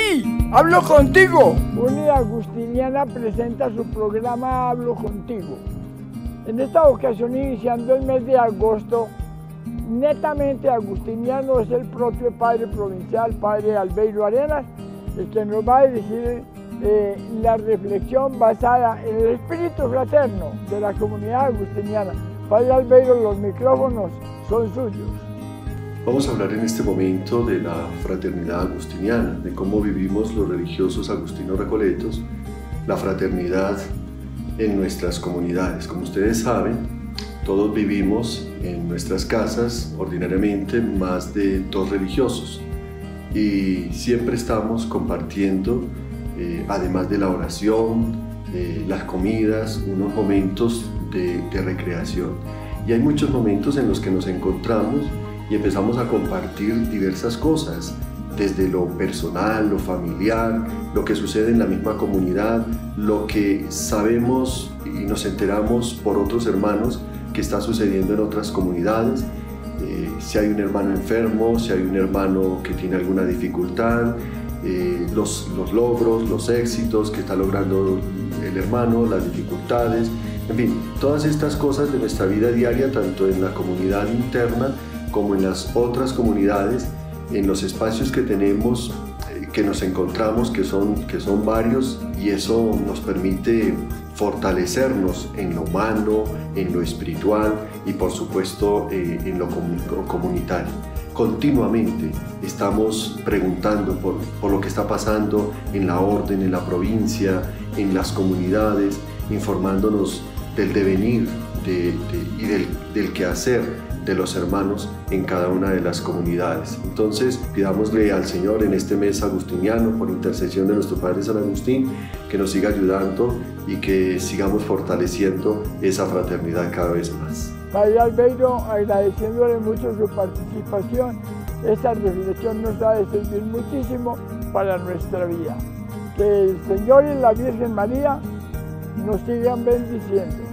Sí, hablo contigo. Unidad Agustiniana presenta su programa Hablo Contigo. En esta ocasión, iniciando el mes de agosto, netamente agustiniano, es el propio padre provincial, padre Albeiro Arenas, el que nos va a dirigir la reflexión basada en el espíritu fraterno de la comunidad agustiniana. Padre Albeiro, los micrófonos son suyos. Vamos a hablar en este momento de la fraternidad agustiniana, de cómo vivimos los religiosos agustinos recoletos, la fraternidad en nuestras comunidades. Como ustedes saben, todos vivimos en nuestras casas ordinariamente más de 2 religiosos y siempre estamos compartiendo, además de la oración, las comidas, unos momentos de recreación. Y hay muchos momentos en los que nos encontramos y empezamos a compartir diversas cosas, desde lo personal, lo familiar, lo que sucede en la misma comunidad, lo que sabemos y nos enteramos por otros hermanos que está sucediendo en otras comunidades, si hay un hermano enfermo, si hay un hermano que tiene alguna dificultad, los logros, los éxitos que está logrando el hermano, las dificultades, en fin, todas estas cosas de nuestra vida diaria, tanto en la comunidad interna como en las otras comunidades, en los espacios que tenemos, que nos encontramos, que son varios, y eso nos permite fortalecernos en lo humano, en lo espiritual y por supuesto en lo comunitario. Continuamente estamos preguntando por lo que está pasando en la orden, en la provincia, en las comunidades, informándonos del devenir y del quehacer de los hermanos en cada una de las comunidades. Entonces, pidámosle al Señor en este mes agustiniano, por intercesión de nuestro Padre San Agustín, que nos siga ayudando y que sigamos fortaleciendo esa fraternidad cada vez más. Padre Albeiro, agradeciéndole mucho su participación, esta reflexión nos ha de servir muchísimo para nuestra vida. Que el Señor y la Virgen María nos sigan bendiciendo.